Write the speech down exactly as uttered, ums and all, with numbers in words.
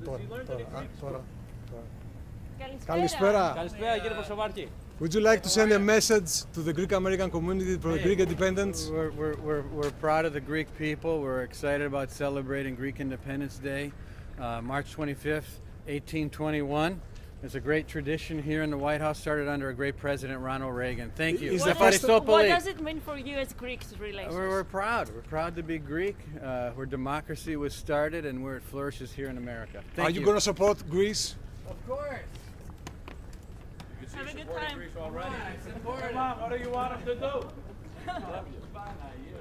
Τώρα, τώρα, α, τώρα. Καλησπέρα. Καλησπέρα κύριε Ποσοβάρκη. Would you like to send a message to the Greek American community for the Greek independence? We're, we're, we're, we're proud of the Greek people. We're excited about celebrating Greek Independence Day, uh, March twenty-fifth, eighteen twenty-one. There's a great tradition here in the White House, started under a great President, Ronald Reagan. Thank you. What, does, what does it mean for you as Greeks relations? We're, we're proud. We're proud to be Greek, uh, where democracy was started and where it flourishes here in America. Thank Are you, you going to support Greece? Of course. Have a good time. Greece already. Come on, Come on, what do you want them to do? Love you.